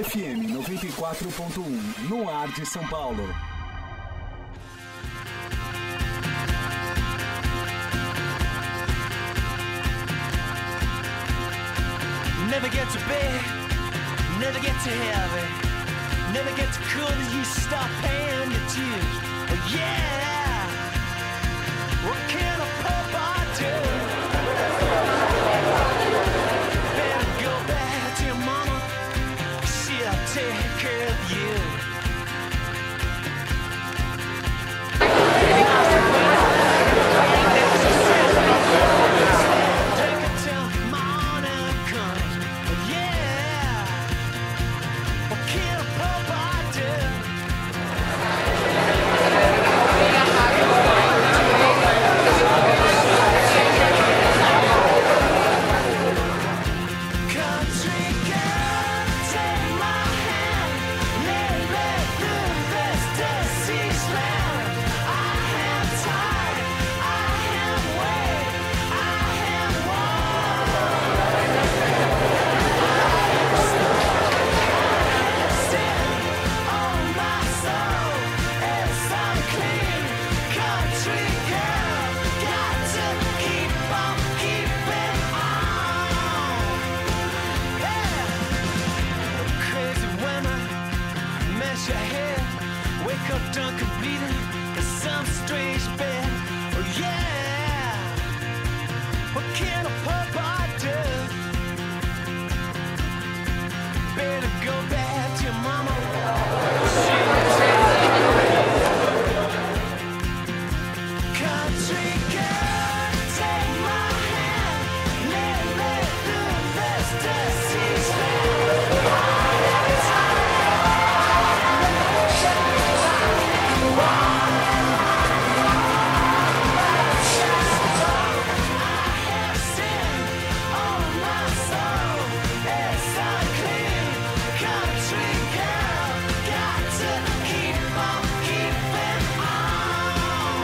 FM 94.1, no ar de São Paulo. Never get to bed, never get to heaven, never get to cool till you stop paying your dues. Oh yeah, what can a papa do? Better go back to your mama, she'll take care of you. Take it till morning comes. Oh yeah, what can a papa do? Country girl, take my hand, let me through this dusty land. I am tired, I am weak, I am worn. Sin on my soul is unclean. Country girl, got to keep on keeping on. Crazy women, mess your head, wake up drunk and bleeding in some strange bed. Oh yeah, what can a papa do? Better go back to your mama. Country girl, take my hand, let me through this dusty land. Sin on my soul is unclean. Country girl, got to keep on keeping on.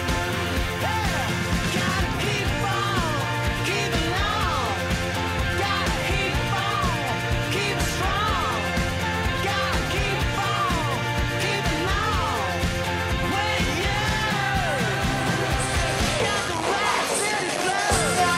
Gotta keep on keeping on. Gotta keep on keeping strong. Gotta keep on keeping on. When you got the right city blood.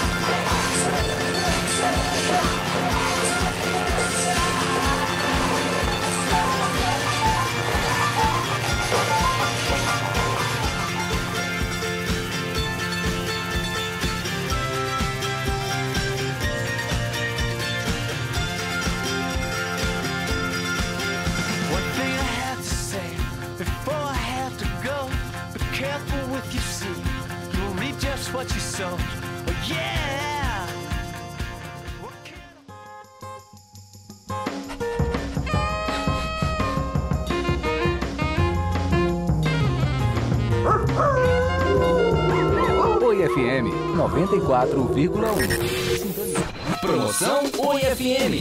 One thing I have to say before I have to go. Be careful with your seed. You will reap just what you sow. Oh yeah. What can Oi FM 94,1. Promoção Oi FM.